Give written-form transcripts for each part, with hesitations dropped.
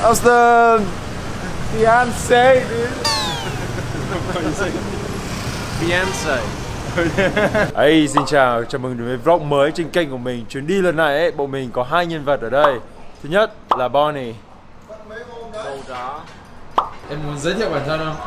How's the fiance, dude? Fiance. Hey, xin chào, chào mừng đến với vlog mới trên kênh của mình. Chuyến đi lần này ấy, bọn mình có hai nhân vật ở đây. Thứ nhất là Bonnie. Đâu đó. Em muốn giới thiệu bản thân không?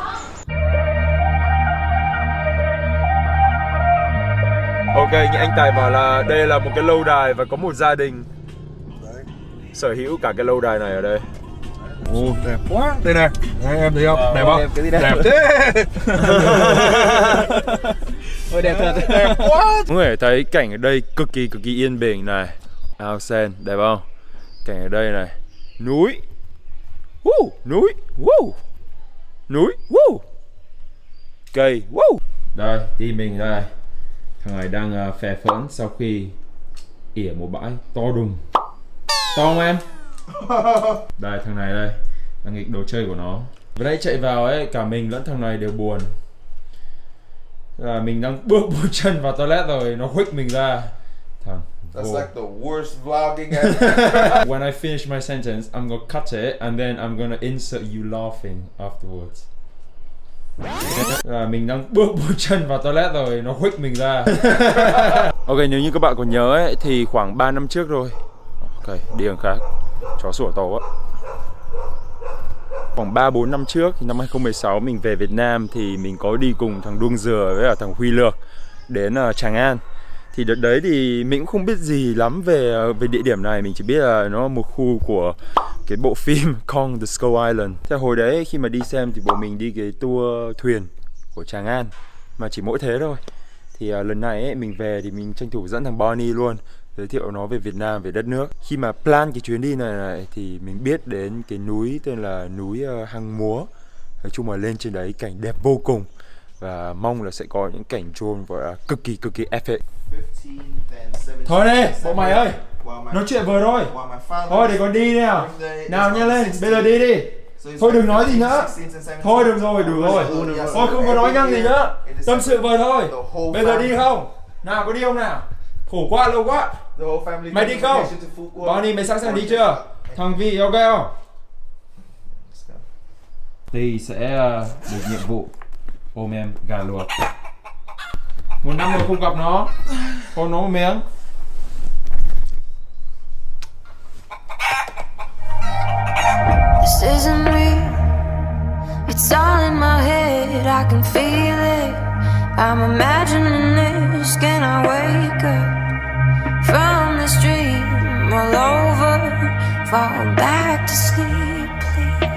Ok, như anh Tài bảo là đây là một cái lâu đài và có một gia đình sở hữu cả cái lâu đài này ở đây. Ồ, đẹp quá. Đây này, em thấy không? Đẹp không? Đẹp thế. Ôi đẹp thật. Đẹp quá. Mọi người thấy cảnh ở đây cực kỳ yên bình này. Ao sen, đẹp không? Cảnh ở đây này. Núi. Núi. Núi. Cây. Đây, team mình đây. Thằng này đang phè phỡn sau khi ỉa một bãi to đùng. To không em? Đây, thằng này đây là nghịch đồ chơi của nó. Vừa nãy chạy vào ấy, cả mình lẫn thằng này đều buồn. Là mình đang bước một chân vào toilet rồi nó huých mình ra. Thằng That's like the worst vlogging ever. When I finish my sentence, I'm gonna cut it and then I'm gonna insert you laughing afterwards. Là mình đang bước một chân vào toilet rồi nó huých mình ra. Ok, nếu như các bạn còn nhớ ấy, thì khoảng 3 năm trước rồi. Ok, đi đường khác. Chó sủa tổ á. Khoảng 3-4 năm trước, thì năm 2016 mình về Việt Nam thì mình có đi cùng thằng Đuông Dừa với cả thằng Huy Lược đến Tràng An. Thì đợt đấy thì mình cũng không biết gì lắm về địa điểm này, mình chỉ biết là nó là một khu của cái bộ phim Kong the Skull Island. Thế hồi đấy khi mà đi xem thì bọn mình đi cái tour thuyền của Tràng An, mà chỉ mỗi thế thôi. Thì lần này ấy, mình về thì mình tranh thủ dẫn thằng Bonnie luôn, giới thiệu nó về Việt Nam, về đất nước. Khi mà plan cái chuyến đi này thì mình biết đến cái núi tên là núi Hang Múa. Nói chung là lên trên đấy cảnh đẹp vô cùng. Và mong là sẽ có những cảnh drone gọi là cực kỳ epic. Thôi đi, bọn mày ơi, nói chuyện vừa thôi. Thôi để con đi đi nào. Nào nhanh lên, bây giờ đi đi. Thôi đừng nói gì nữa. Thôi được rồi, đủ rồi. Thôi không có nói nhăng gì nữa. Tâm sự vừa thôi. Bây giờ đi không? Nào, có đi không nào? Khổ quá, lâu quá. Mày đi không? Bonnie, mày sẵn sàng đi chưa? Thằng Vi ok không? Thì sẽ được nhiệm vụ ôm em gà luộc. Một năm rồi không gặp nó. Ôm nó một miếng. This isn't real. It's all in my head. I can feel it. I'm imagining this. Can I wake up from this dream all over? Fall back to sleep, please.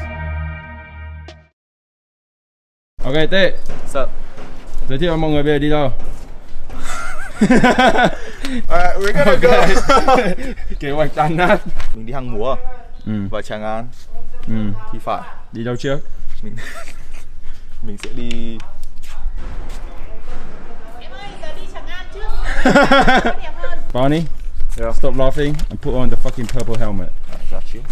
Ok Tê. Sợ. Giới thiệu mọi người bây giờ đi đâu? We're gonna go. Kế hoạch tan nát. Mình đi Hang Múa và Tràng An. Thì phải. Đi đâu trước? Mình sẽ đi. Em ơi, giờ đi Tràng An trước. Đẹp hơn. Bonnie, stop laughing and put on the fucking purple helmet. Got you.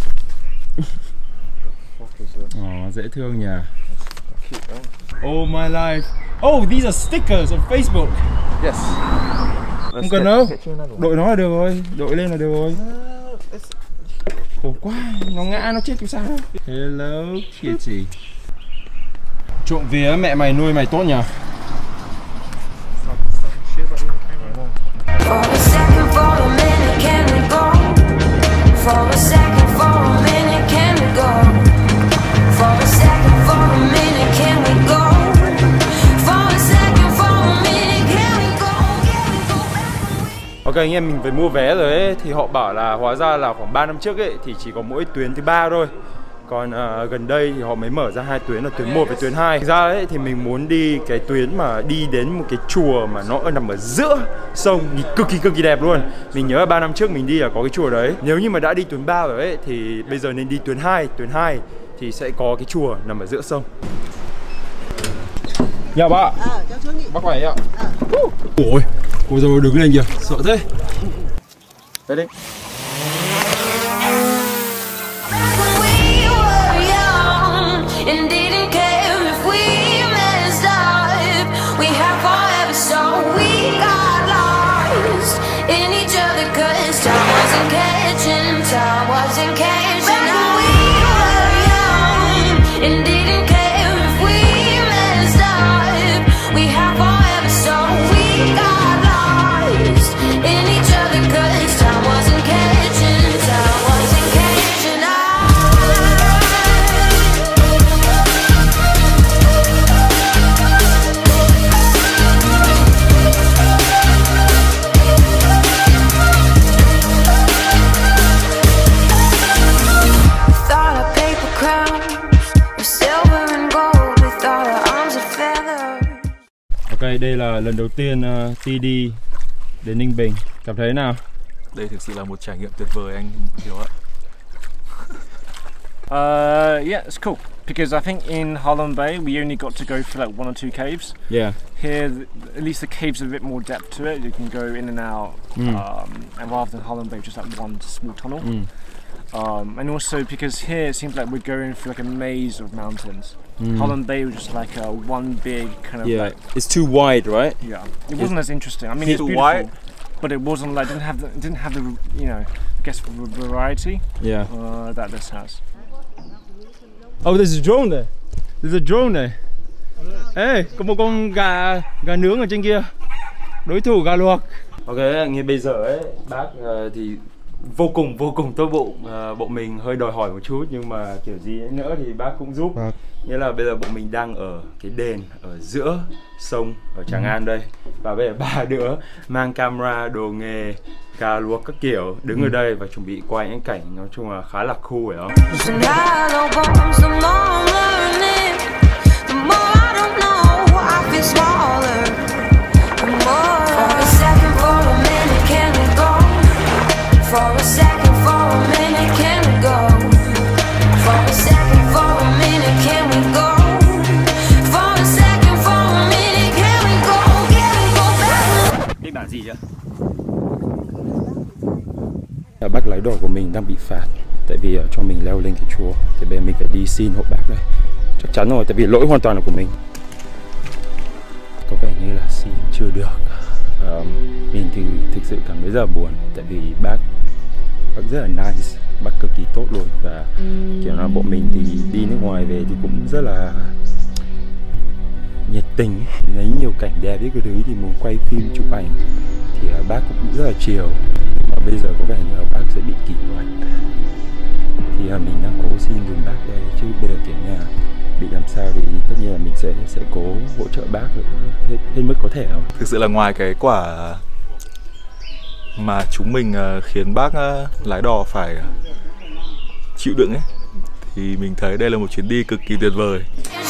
Dễ thương nhỉ. Oh my life. Oh, these are stickers on Facebook. Yes. Không cần đâu. Đội nó là được rồi, đội lên là được rồi. Khổ quá, nó ngã nó chết thì sao? Hello Kitty. Trộm vía mẹ mày nuôi mày tốt nhỉ? For a second, for a minute, can we go? For a second, for a minute, can we go? For a second, for a minute, can we go? For a second, for a minute, can we go? Can we go back? Ok anh em, mình phải mua vé rồi ấy. Thì họ bảo là hóa ra là khoảng 3 năm trước ấy thì chỉ có mỗi tuyến thứ 3 thôi. Còn gần đây thì họ mới mở ra 2 tuyến là tuyến 1 và tuyến 2. Thực ra ấy thì mình muốn đi cái tuyến mà đi đến một cái chùa mà nó nằm ở giữa sông, nhìn cực kỳ đẹp luôn. Mình nhớ là 3 năm trước mình đi là có cái chùa đấy. Nếu như mà đã đi tuyến 3 rồi ấy thì bây giờ nên đi tuyến 2. Tuyến 2 thì sẽ có cái chùa nằm ở giữa sông. Dạ bác. Bác khỏe ạ. Ôi, cô dâu đứng lên kìa, sợ thế. Đây đi. And didn't care if we messed up. We had forever, so we got lost in each other. 'Cause time wasn't catching, time wasn't catching. Back when we là lần đầu tiên Ti đi đến Ninh Bình. Cảm thấy thế nào? Đây thực sự là một trải nghiệm tuyệt vời anh Hiếu ạ. Yeah, it's cool because I think in Holland Bay we only got to go through like 1 or 2 caves. Yeah. Here, at least the caves have a bit more depth to it. You can go in and out, and rather than Holland Bay, just like one small tunnel. And also because here it seems like we're going through like a maze of mountains. Holland Bay was just like one big kind of like, it's too wide, right? yeah. It wasn't as interesting. I mean, it's too beautiful, wide? but it wasn't like it didn't have the you know, I guess variety Yeah. that this has. Oh, there's a drone there. There's a drone there. Ê, có một con gà nướng ở trên kia. Đối thủ gà luộc. Ok, ngay bây giờ ấy, bác thì vô cùng tốt bụng. Bộ mình hơi đòi hỏi một chút nhưng mà kiểu gì nữa thì bác cũng giúp. Nghĩa là bây giờ bộ mình đang ở cái đền ở giữa sông ở Tràng An đây. Và bây giờ 3 đứa mang camera, đồ nghề, gà luộc các kiểu đứng ở đây và chuẩn bị quay những cảnh nói chung là khá là cool phải không? Biết bạn gì chưa? Bác lái đò của mình đang bị phạt tại vì cho mình leo lên cái chùa, thì bây giờ mình phải đi xin hộ bác đây. Chắc chắn rồi, tại vì lỗi hoàn toàn là của mình. Có vẻ như là xin chưa được. Mình thì thực sự cảm thấy rất là buồn tại vì bác rất là nice, bác cực kỳ tốt luôn, và kiểu là bọn mình thì đi nước ngoài về thì cũng rất là nhiệt tình, lấy nhiều cảnh đẹp với cái thứ thì muốn quay phim chụp ảnh thì bác cũng rất là chiều, mà bây giờ có vẻ như là bác sẽ bị kỷ luật thì mình đang cố xin dùm bác đây, chứ bây giờ kiểu như là bị làm sao thì tất nhiên là mình sẽ cố hỗ trợ bác hết mức có thể không. Thực sự là ngoài cái quả mà chúng mình khiến bác lái đò phải chịu đựng ấy, thì mình thấy đây là một chuyến đi cực kỳ tuyệt vời.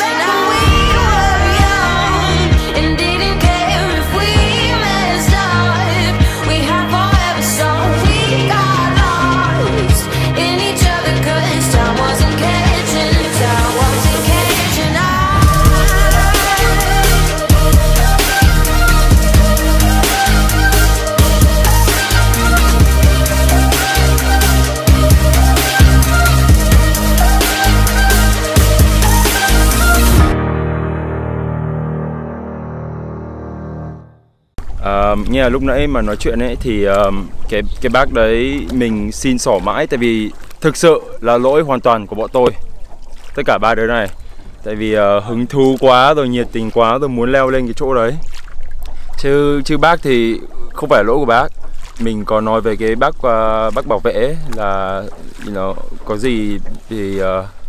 Như là lúc nãy mà nói chuyện ấy thì cái bác đấy mình xin xỏ mãi, tại vì thực sự là lỗi hoàn toàn của bọn tôi, tất cả 3 đứa này, tại vì hứng thú quá rồi, nhiệt tình quá rồi, muốn leo lên cái chỗ đấy, chứ bác thì không phải lỗi của bác. Mình có nói về cái bác bảo vệ ấy, là có gì thì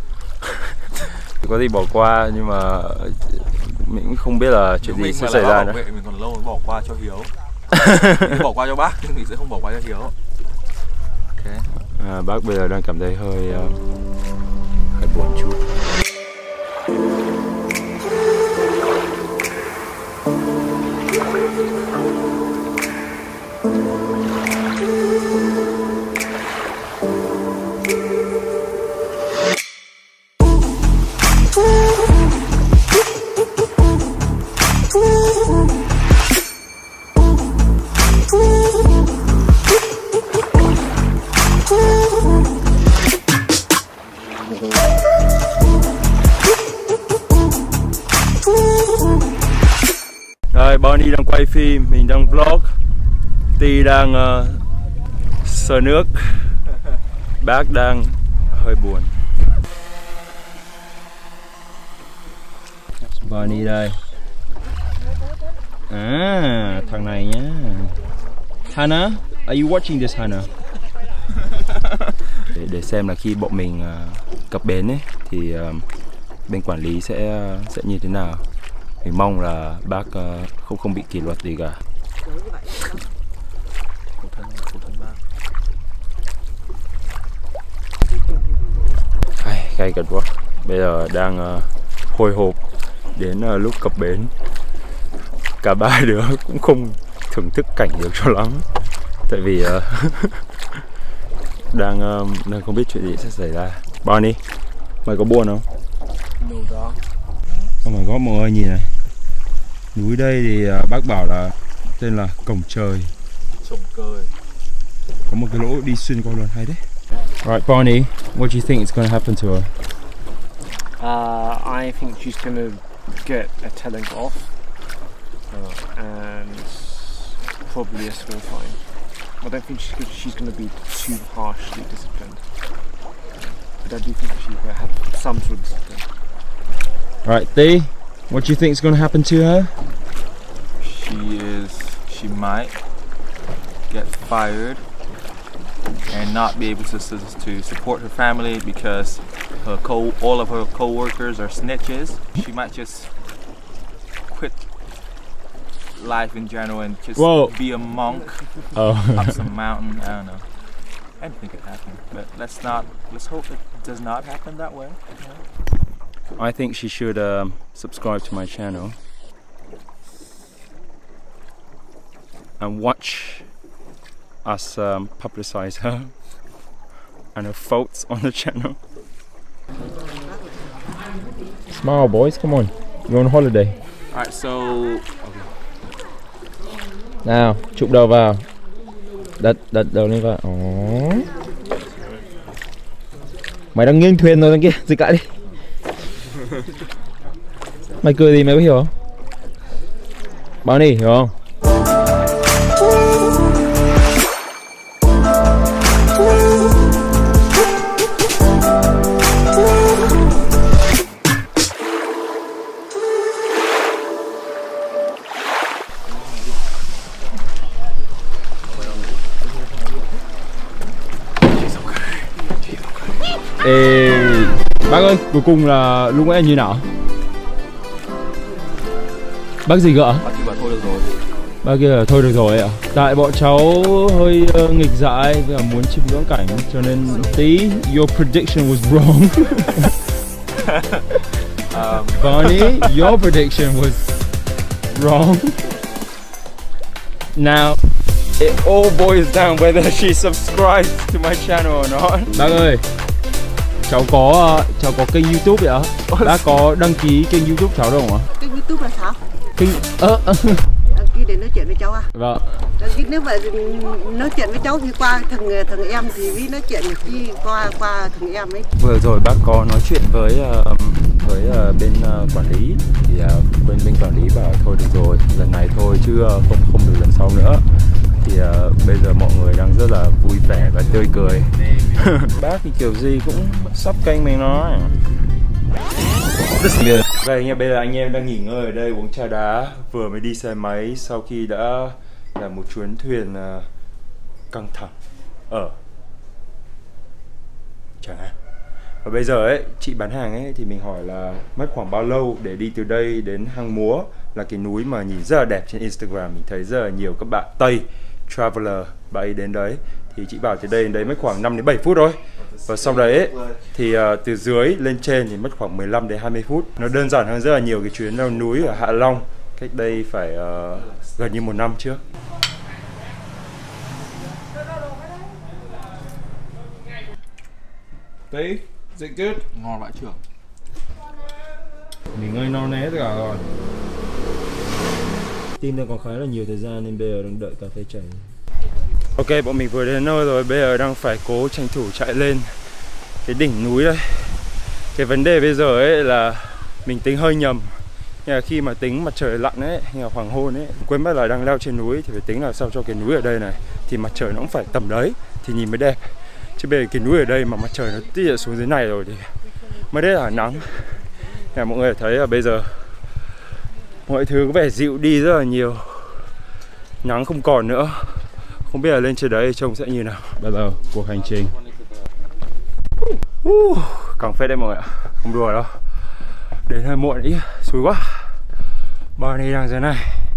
có gì bỏ qua, nhưng mà mình cũng không biết là chuyện gì sẽ xảy ra nữa. Mình còn lâu mới bỏ qua cho Hiếu. Mình bỏ qua cho bác nhưng mình sẽ không bỏ qua cho Hiếu. Okay. Bác bây giờ đang cảm thấy hơi buồn chút. Rồi, Bonnie đang quay phim, mình đang vlog, Ti đang sờ nước, bác đang hơi buồn. Bonnie đây. Thằng này nhá. Hannah, are you watching this, Hannah? Để xem là khi bọn mình cập bến ấy thì bên quản lý sẽ như thế nào. Mình mong là bác không bị kỷ luật gì cả. Gay cật quá. Bây giờ đang hồi hộp đến lúc cập bến. cả ba đứa cũng không thưởng thức cảnh được cho lắm. Tại vì đang không biết chuyện gì sẽ xảy ra. Bonnie, mày có buồn không? No đó. Oh my god, mọi người nhìn này. Núi đây thì bác bảo là tên là Cổng Trời. Cổng Trời. Có một cái lỗ đi xuyên qua luôn, hay đấy. Alright, Bonnie, what do you think is going to happen to her? I think she's going to get a telling off and probably a small fine. I don't think she's going to be too harshly disciplined. But I do think she will have some sort of discipline. Alright, T, what do you think is going to happen to her? She might get fired and not be able to support her family because all of her co-workers are snitches. She might just quit life in general and just be a monk up some mountain. I don't know. Anything could happen, but let's hope it does not happen that way. I think she should subscribe to my channel and watch us publicize her and her faults on the channel. Smile, boys, come on, you're on holiday. Alright, so Nào, chụp đầu vào. Đặt đầu lên vào. Mày đang nghiêng thuyền rồi đằng kia, dịch lại đi. Mày cười gì mày có hiểu không? Bao đi, hiểu không? Ê, bác ơi, cuối cùng là lúc nãy như nào? Bác gì gỡ? bác chỉ bảo thôi được rồi. Bác kia là thôi được rồi ạ. Tại bọn cháu hơi nghịch dại và muốn chiêm ngưỡng cảnh cho nên tí your prediction was wrong. Bonnie, your prediction was wrong. Now it all boils down whether she subscribes to my channel or not. Bác ơi, cháu có kênh YouTube vậy ạ? Bác có đăng ký kênh YouTube cháu đâu không ạ? Kênh YouTube là sao? Kênh Đăng ký để nói chuyện với cháu à? Vâng. Đăng ký nếu vậy nói chuyện với cháu thì qua thằng em thì vì nói chuyện thì qua thằng em ấy. Vừa rồi bác có nói chuyện với bên quản lý thì bên quản lý bảo thôi được rồi, lần này thôi chứ không được lần sau nữa. Thì bây giờ mọi người đang rất là vui vẻ và tươi cười. Bác thì kiểu gì cũng sắp kênh mình nói. Vậy nha, bây giờ anh em đang nghỉ ngơi ở đây uống trà đá, vừa mới đi xe máy sau khi đã là một chuyến thuyền căng thẳng ở Tràng An. Và bây giờ ấy, chị bán hàng ấy thì mình hỏi là mất khoảng bao lâu để đi từ đây đến Hang Múa, là cái núi mà nhìn rất là đẹp trên Instagram. Mình thấy rất là nhiều các bạn Tây traveler bay đến đấy. Thì chị bảo từ đây đến đấy mất khoảng 5 đến 7 phút thôi. Và sau đấy ấy, thì từ dưới lên trên thì mất khoảng 15 đến 20 phút. Nó đơn giản hơn rất là nhiều cái chuyến leo núi ở Hạ Long cách đây phải gần như 1 năm trước. Tí, is it good? Ngon vãi trưởng. Nghỉ ngơi no né tất cả rồi. Team đang còn khá là nhiều thời gian nên bây giờ đang đợi cà phê chảy. Ok, bọn mình vừa đến nơi rồi, bây giờ đang phải cố tranh thủ chạy lên cái đỉnh núi đây. Cái vấn đề bây giờ ấy là mình tính hơi nhầm. Nhưng mà khi mà tính mặt trời lặn ấy, hay là hoàng hôn ấy, quên mất là đang leo trên núi thì phải tính là sao cho cái núi ở đây này thì mặt trời nó cũng phải tầm đấy thì nhìn mới đẹp. Chứ bây giờ cái núi ở đây mà mặt trời nó tít xuống dưới này rồi thì mới đấy là nắng. Mọi người thấy là bây giờ mọi thứ có vẻ dịu đi rất là nhiều, nắng không còn nữa. Không biết là lên trên đấy trông sẽ như nào. Bây giờ cuộc hành trình căng phết đấy mọi người ạ, không đùa đâu. Đến hơi muộn ý, xui quá. Bonnie đang dưới này.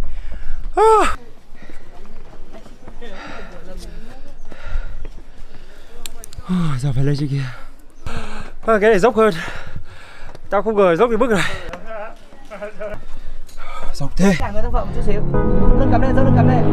Giờ phải lên trên kia. Cái này dốc hơn. Tao không ngờ dốc cái bước này. Dọc thế. Cả người thân phận một chút xíu. Lưng cắm lên, lưng cắm lên.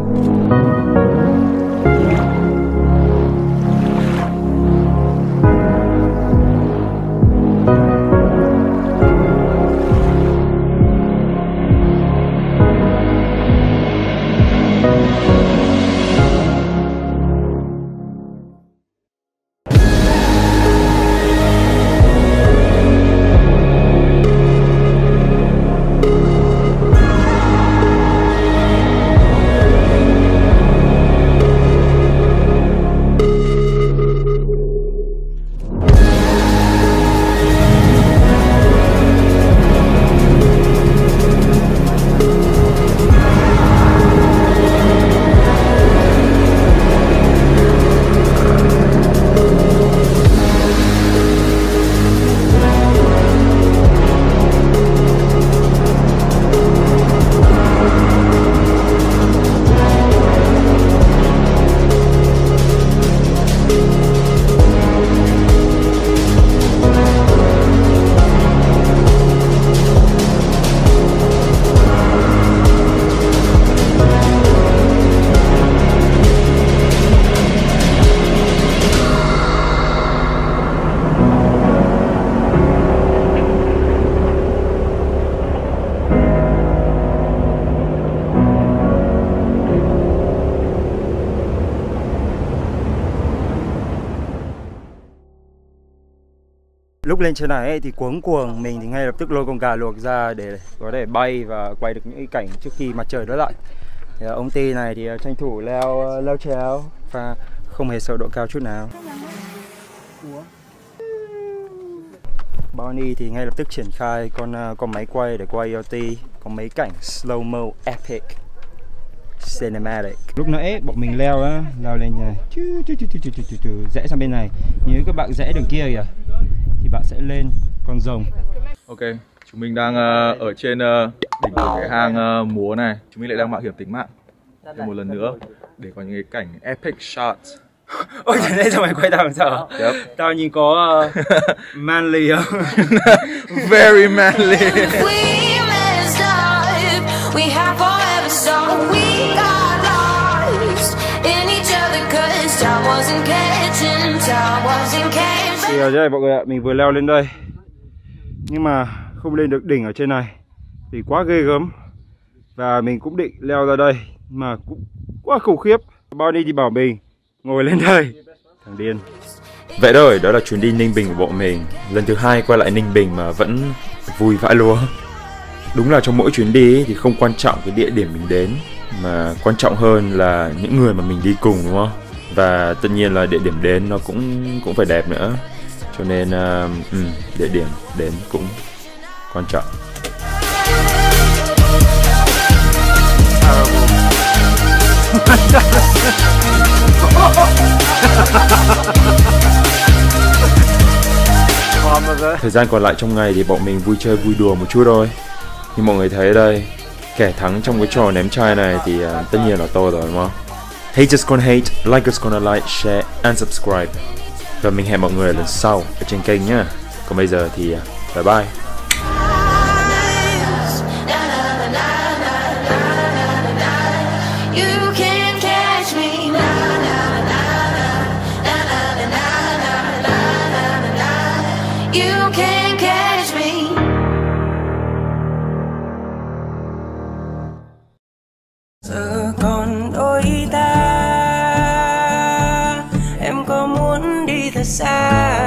Lúc lên trên này ấy, thì cuống cuồng mình thì ngay lập tức lôi con gà luộc ra để có thể bay và quay được những cảnh trước khi mặt trời đổ lại. Thì ông Ti này thì tranh thủ leo trèo và không hề sợ độ cao chút nào. Bonnie thì ngay lập tức triển khai con máy quay để quay ELT, có mấy cảnh slow mo epic cinematic. Lúc nãy bọn mình leo lên này, rẽ sang bên này. Nếu các bạn rẽ đường kia kìa thì bạn sẽ lên con rồng. Ok, chúng mình đang ở trên đỉnh của cái hang múa này. Chúng mình lại đang mạo hiểm tính mạng thêm một lần nữa để có những cái cảnh epic shots. Ôi trời ơi, sao mày quay tao làm sao? Yep. Tao nhìn có manly không? Very manly. We messed up. We have forever, so we got lost in each other 'cause time wasn't catching, time wasn't catching. Thì ở đây mọi người ạ, mình vừa leo lên đây nhưng mà không lên được đỉnh ở trên này vì quá ghê gớm. Và mình cũng định leo ra đây mà cũng quá khủng khiếp. Bonnie thì bảo mình ngồi lên đây, thằng điên. Vậy thôi, đó là chuyến đi Ninh Bình của bọn mình. Lần thứ 2 quay lại Ninh Bình mà vẫn vui vãi lúa. Đúng là trong mỗi chuyến đi thì không quan trọng cái địa điểm mình đến, mà quan trọng hơn là những người mà mình đi cùng, đúng không? Và tất nhiên là địa điểm đến nó cũng phải đẹp nữa. Cho nên địa điểm đến cũng quan trọng. Thời gian còn lại trong ngày thì bọn mình vui chơi vui đùa một chút thôi. Như mọi người thấy đây, kẻ thắng trong cái trò ném chai này thì tất nhiên là tôi rồi, đúng không? Haters gonna hate, likers gonna like, share and subscribe. Và mình hẹn mọi người lần sau ở trên kênh nhá. Còn bây giờ thì bye bye. Giờ còn đôi ta, em có muốn đi thật xa